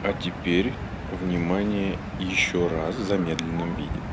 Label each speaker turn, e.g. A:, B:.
A: А теперь, внимание, еще раз в замедленном виде.